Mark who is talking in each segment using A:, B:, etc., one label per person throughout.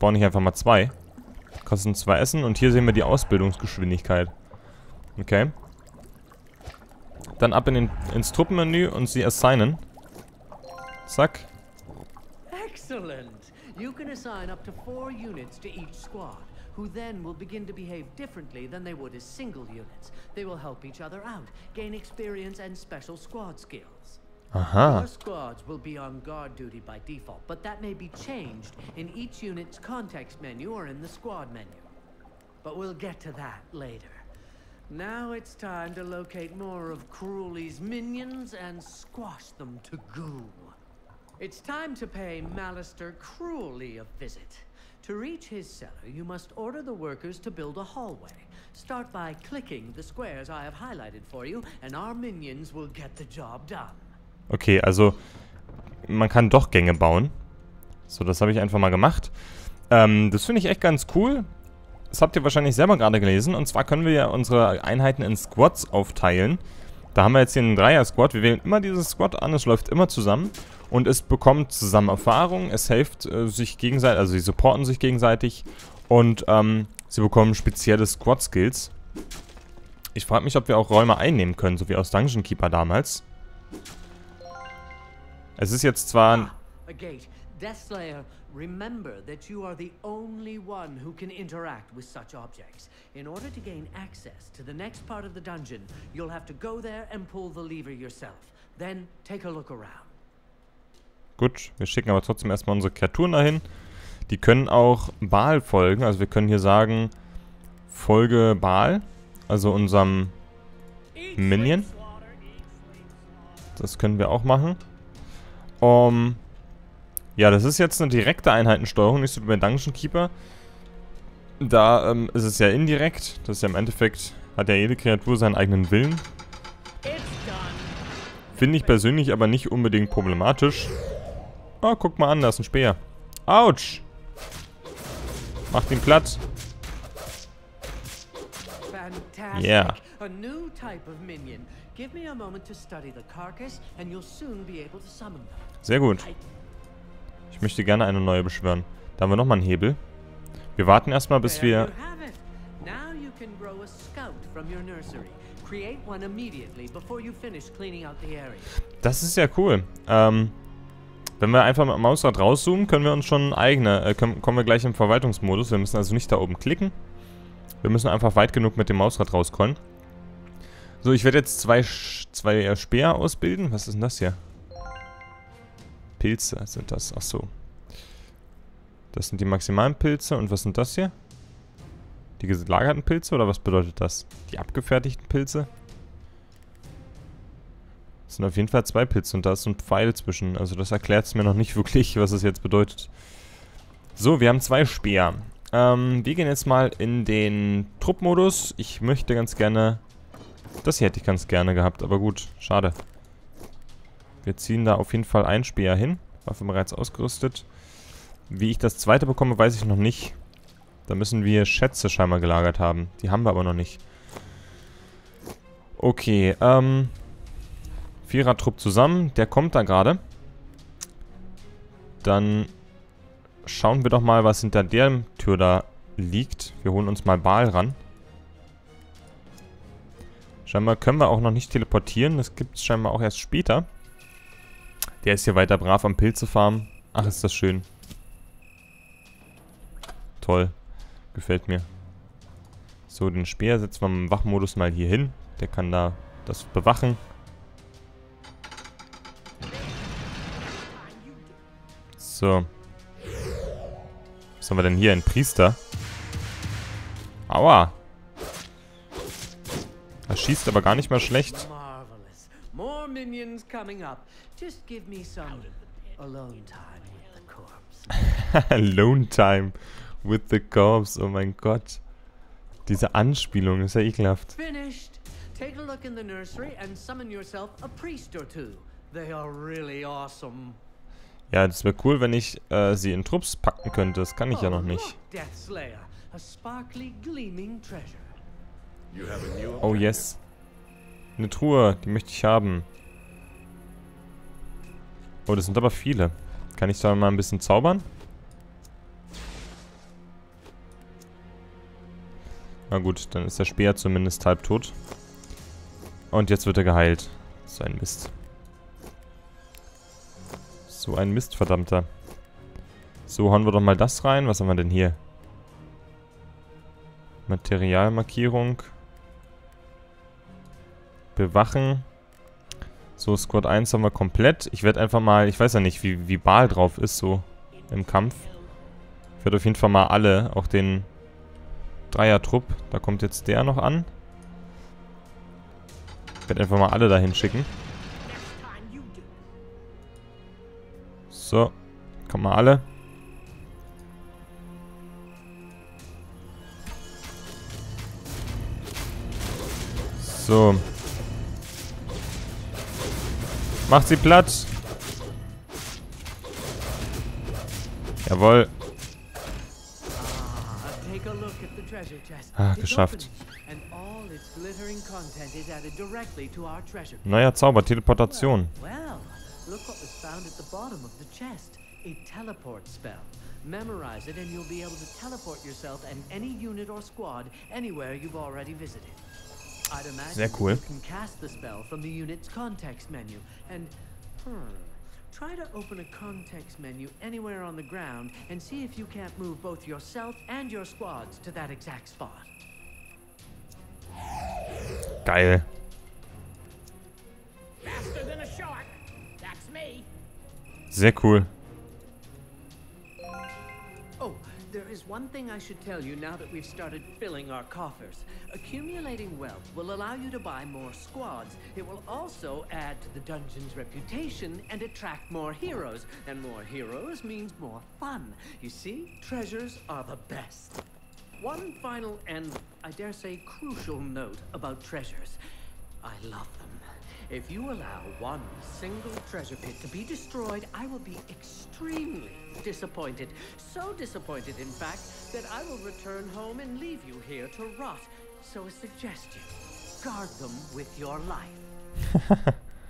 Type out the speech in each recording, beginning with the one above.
A: spawne ich einfach mal 2. Kosten 2 Essen und hier sehen wir die Ausbildungsgeschwindigkeit. Okay. Dann ab ins Truppenmenü und sie assignen. Zack.
B: Excellent. You can assign up to 4 units to each squad, who then will begin to behave differently than they would as single units. They will help each other out, gain experience and special squad skills.
A: Aha.
B: Your squads will be on guard duty by default, but that may be changed in each unit's context menu or in the squad menu. But we'll get to that later. Now it's time to locate more of Cruelly's minions and squash them to goo. It's time to pay Malister Cruelly a visit. To reach his cellar, you must order the workers to build a hallway. Start by clicking the squares I have highlighted for you, and our minions will get the job done.
A: Okay, also man kann doch Gänge bauen. So, das habe ich einfach mal gemacht. Das finde ich echt ganz cool. Das habt ihr wahrscheinlich selber gerade gelesen. Und zwar können wir ja unsere Einheiten in Squads aufteilen. Da haben wir jetzt hier einen Dreier-Squad. Wir wählen immer dieses Squad an. Es läuft immer zusammen. Und es bekommt zusammen Erfahrung. Es hilft sich gegenseitig, also sie supporten sich gegenseitig. Und sie bekommen spezielle Squad-Skills. Ich frage mich, ob wir auch Räume einnehmen können, so wie aus Dungeon Keeper damals. Es ist jetzt zwar...
B: A gate. Deathslayer, remember that you are the only one who can interact with such objects. In order to gain access to the next part of the dungeon, you'll have to go there and pull the lever yourself. Then take a look around.
A: Gut, wir schicken aber trotzdem erstmal unsere Kreaturen dahin. Die können auch Baal folgen. Also wir können hier sagen, folge Baal. Also unserem Minion. Das können wir auch machen. Ja, das ist jetzt eine direkte Einheitensteuerung, nicht so wie bei Dungeon Keeper. Da ist es ja indirekt. Das ist ja im Endeffekt, hat ja jede Kreatur seinen eigenen Willen. Finde ich persönlich aber nicht unbedingt problematisch. Oh, guck mal an, da ist ein Speer. Autsch! Macht ihn platt. Yeah.
B: A new type of minion. Give me a moment to study the carcass and you'll soon be able to summon them.
A: Sehr gut. Ich möchte gerne eine neue beschwören. Da haben wir nochmal einen Hebel. Wir warten erstmal, bis wir... Das ist ja cool. Wenn wir einfach mit dem Mausrad rauszoomen, können wir uns schon eigene... kommen wir gleich im Verwaltungsmodus. Wir müssen also nicht da oben klicken. Wir müssen einfach weit genug mit dem Mausrad rauskommen. So, ich werde jetzt zwei Speer ausbilden. Was ist denn das hier? Pilze sind das. Ach so. Das sind die maximalen Pilze. Und was sind das hier? Die gelagerten Pilze? Oder was bedeutet das? Die abgefertigten Pilze? Das sind auf jeden Fall 2 Pilze. Und da ist so ein Pfeil zwischen. Also das erklärt es mir noch nicht wirklich, was es jetzt bedeutet. So, wir haben 2 Speer. Wir gehen jetzt mal in den Truppmodus. Ich möchte ganz gerne... Das hier hätte ich ganz gerne gehabt, aber gut, schade. Wir ziehen da auf jeden Fall einen Speer hin. Waffe bereits ausgerüstet. Wie ich das zweite bekomme, weiß ich noch nicht. Da müssen wir Schätze scheinbar gelagert haben. Die haben wir aber noch nicht. Okay, Vierer-Trupp zusammen. Der kommt da gerade. Dann schauen wir doch mal, was hinter der Tür da liegt. Wir holen uns mal Baal ran. Scheinbar können wir auch noch nicht teleportieren. Das gibt es scheinbar auch erst später. Der ist hier weiter brav am Pilze farmen. Ach, ist das schön. Toll. Gefällt mir. So, den Speer setzen wir im Wachmodus mal hier hin. Der kann da das bewachen. So. Was haben wir denn hier? Ein Priester. Aua. Er schießt aber gar nicht mal schlecht.
B: More minions coming up. Just give me some alone time with the corpse.
A: Alone time with the corpse. Oh mein Gott. Diese Anspielung ist ja ekelhaft.
B: Finished. Take a look in the nursery and summon yourself a priest or two. They are really awesome.
A: Ja, das wäre cool, wenn ich sie in Trupps packen könnte. Das kann ich ja noch nicht.
B: Deathslayer, a sparkly gleaming treasure.
A: Oh yes. Eine Truhe, die möchte ich haben. Oh, das sind aber viele. Kann ich da mal ein bisschen zaubern? Na gut, dann ist der Speer zumindest halbtot. Und jetzt wird er geheilt. So ein Mist. So ein Mist, verdammter. So, hauen wir doch mal das rein. Was haben wir denn hier? Materialmarkierung. Bewachen. So, Squad 1 haben wir komplett. Ich werde einfach mal, ich weiß ja nicht, wie Baal drauf ist, so im Kampf. Ich werde auf jeden Fall mal alle, auch den Dreier-Trupp, da kommt jetzt der noch an. Ich werde einfach mal alle dahin schicken. So, kommt mal alle. So. Macht sie platt. Jawohl. Ah, geschafft. Neuer Zauber, Teleportation.
B: Memorize it and you'll be able to teleport yourself and any unit or squad anywhere you've already visited. I'd imagine
A: Sehr cool.
B: You can cast the spell from the unit's context menu and try to open a context menu anywhere on the ground and see if you can't move both yourself and your squads to that exact spot.
A: Geil.
B: Faster than a shark. That's me.
A: Sehr cool.
B: Oh, there is one thing I should tell you now that we've started filling our coffers. Accumulating wealth will allow you to buy more squads. It will also add to the dungeon's reputation and attract more heroes. And more heroes means more fun. You see, treasures are the best. One final and, I dare say, crucial note about treasures. I love them. If you allow one single treasure pit to be destroyed, I will be extremely disappointed. So disappointed, in fact, that I will return home and leave you here to rot. So a suggestion, guard them with your life.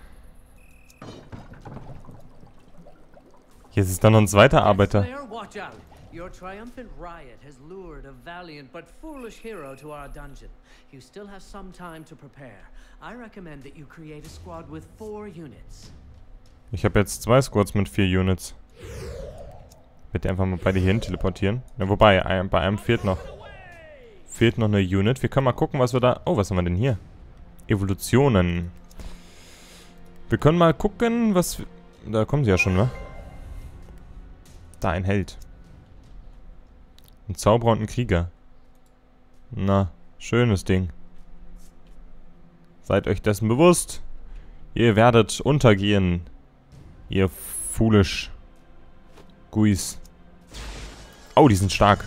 A: Jetzt ist dann noch ein zweiter Arbeiter.
B: Watch out. Your triumphant riot has lured a valiant but foolish hero to our dungeon. You still have some time to prepare. I recommend that you create a squad with 4 units.
A: Ich habe jetzt 2 Squads mit 4 Units. Bitte einfach mal beide hier hin teleportieren. Ja, wobei, bei einem fehlt noch eine Unit. Wir können mal gucken, was wir da... Oh, was haben wir denn hier? Evolutionen. Wir können mal gucken, was... Da kommen sie ja schon, ne? Da, ein Held. Ein Zauberer und ein Krieger. Na, schönes Ding. Seid euch dessen bewusst. Ihr werdet untergehen. Ihr foolish Guis. Oh, die sind stark.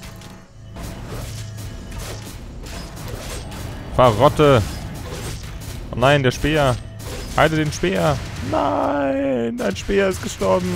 A: Verrotte. Oh nein, der Speer. Halte den Speer. Nein, ein Speer ist gestorben.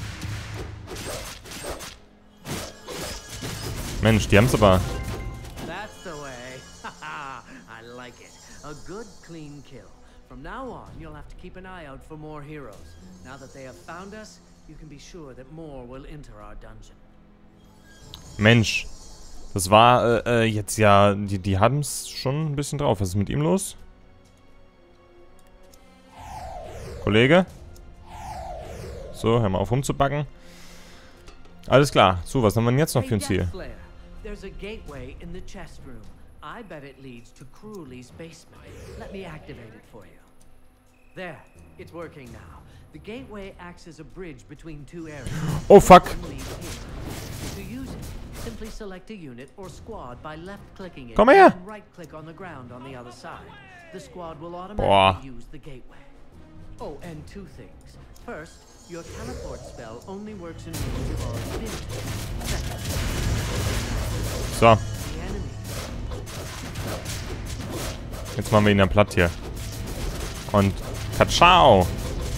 A: Mensch, die haben's aber.
B: That's the way. I like it. A good, clean kill. From now on, you'll have to keep an eye out for more heroes. Now that they have found us, you can be sure that more will enter our dungeon.
A: Mensch, das war jetzt ja, die haben's schon ein bisschen drauf. Was ist mit ihm los? Kollege? So, hör mal auf rumzubacken. Alles klar. So, was haben wir denn jetzt noch für ein Ziel?
B: There's a gateway in the chest room. I bet it leads to Cruelly's basement. Let me activate it for you. There, it's working now. The gateway acts as a bridge between 2 areas.
A: Oh fuck.
B: To use it, simply select a unit or squad by left-clicking it.
A: Komm her.
B: And right-click on the ground on the other side. The squad will automatically use the gateway. Oh, and 2 things. First, your teleport spell only works in rooms you've already been to. Second,
A: So. Jetzt machen wir ihn dann platt hier. Und Katschau!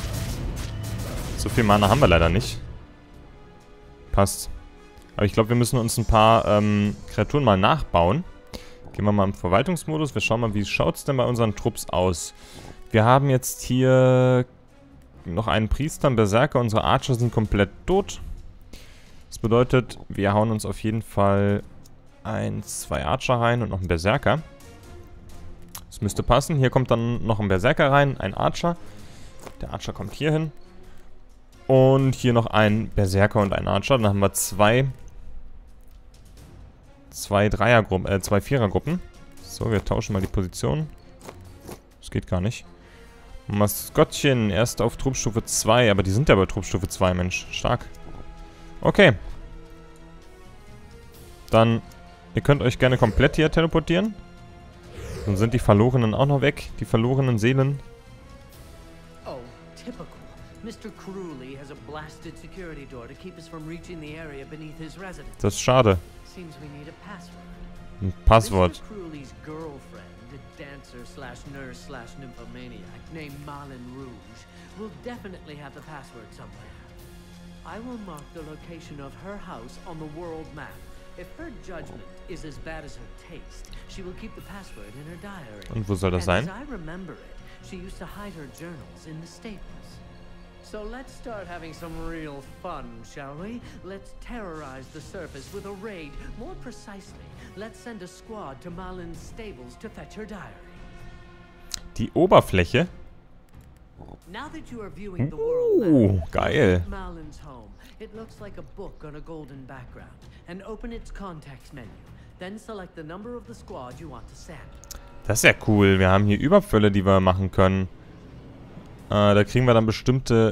A: So viel Mana haben wir leider nicht. Passt. Aber ich glaube, wir müssen uns ein paar Kreaturen mal nachbauen. Gehen wir mal im Verwaltungsmodus. Wir schauen mal, wie schaut es denn bei unseren Trupps aus. Wir haben jetzt hier noch einen Priester, einen Berserker. Unsere Archer sind komplett tot. Das bedeutet, wir hauen uns auf jeden Fall 2 Archer rein und noch ein Berserker. Das müsste passen. Hier kommt dann noch ein Berserker rein, ein Archer. Der Archer kommt hier hin. Und hier noch ein Berserker und ein Archer. Dann haben wir zwei Vierergruppen. So, wir tauschen mal die Position. Das geht gar nicht. Maskottchen, erst auf Truppstufe 2. Aber die sind ja bei Truppstufe 2, Mensch. Stark. Okay. Dann, ihr könnt euch gerne komplett hier teleportieren. Dann sind die Verlorenen auch noch weg. Die verlorenen Seelen.
B: Oh, typical. Mr. Crewley has a blasted security door to keep us from reaching the area beneath his residence.
A: Das ist schade.
B: Seems we need a password.
A: Ein Passwort.
B: Mr. Crewley's girlfriend, a dancer/nurse/nymphomaniac named Malin Rouge, will definitely have the password somewhere. I will mark the location of her house on the world map. If her judgment is as bad as her taste, she will keep the password in her diary.
A: Und wo soll das sein?
B: As I remember it, she used to hide her journals in the stables. So let's start having some real fun, shall we? Let's terrorize the surface with a raid. More precisely, let's send a squad to Malin's stables to fetch her diary.
A: Die Oberfläche?
B: Now that you are viewing the world map,
A: geil.
B: Malin's home. It looks like a book on a golden background. And open its context menu. Then select the number of the squad you want to send.
A: Das ist ja cool. Wir haben hier Überfälle, die wir machen können. Da kriegen wir dann bestimmte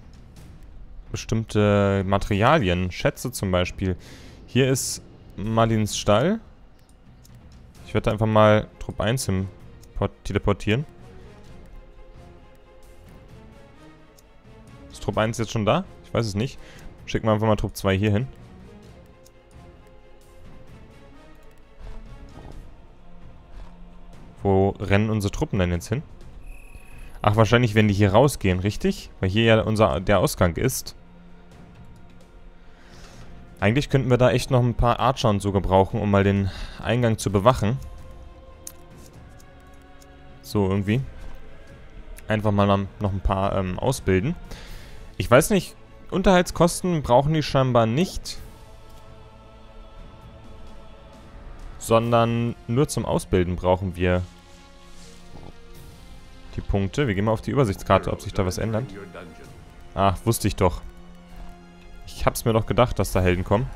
A: Materialien. Schätze zum Beispiel. Hier ist Malins Stall. Ich werde einfach mal Trupp 1 hin teleportieren. Ist Trupp 1 jetzt schon da? Ich weiß es nicht. Schicken wir einfach mal Trupp 2 hier hin. Wo rennen unsere Truppen denn jetzt hin? Ach, wahrscheinlich, wenn die hier rausgehen, richtig? Weil hier ja der Ausgang ist. Eigentlich könnten wir da echt noch ein paar Archer und so gebrauchen, um mal den Eingang zu bewachen. So, irgendwie. Einfach mal noch ein paar ausbilden. Ich weiß nicht, Unterhaltskosten brauchen die scheinbar nicht. Sondern nur zum Ausbilden brauchen wir die Punkte. Wir gehen mal auf die Übersichtskarte, ob sich da was ändert. Ach, wusste ich doch. Ich hab's mir doch gedacht, dass da Helden kommen.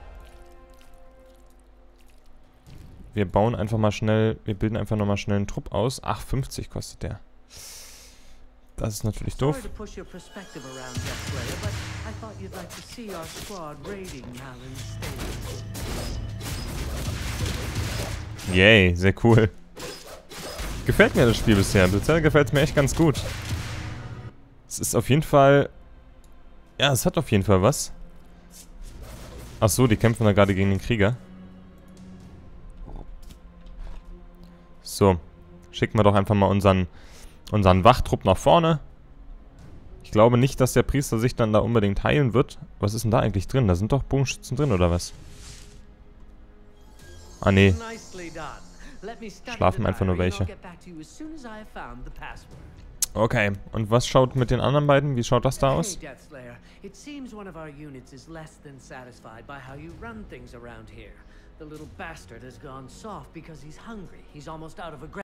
A: Wir bauen einfach mal schnell, wir bilden einfach nochmal schnell einen Trupp aus. Ach, 50 kostet der. Das ist natürlich doof. Yay, sehr cool. Gefällt mir das Spiel bisher. Bisher gefällt es mir echt ganz gut. Es ist auf jeden Fall... Ja, es hat auf jeden Fall was. Ach so, die kämpfen da gerade gegen den Krieger. So. Schicken wir doch einfach mal unseren Wachtrupp nach vorne. Ich glaube nicht, dass der Priester sich dann da unbedingt heilen wird. Was ist denn da eigentlich drin? Da sind doch Bogenschützen drin, oder was? Ah, nee. Schlafen einfach nur welche. Okay, und was schaut mit den anderen beiden? Wie schaut das da aus?
B: It seems one of our units is less than satisfied by how you run things around here. The little bastard has gone soft because he's hungry. He's almost out of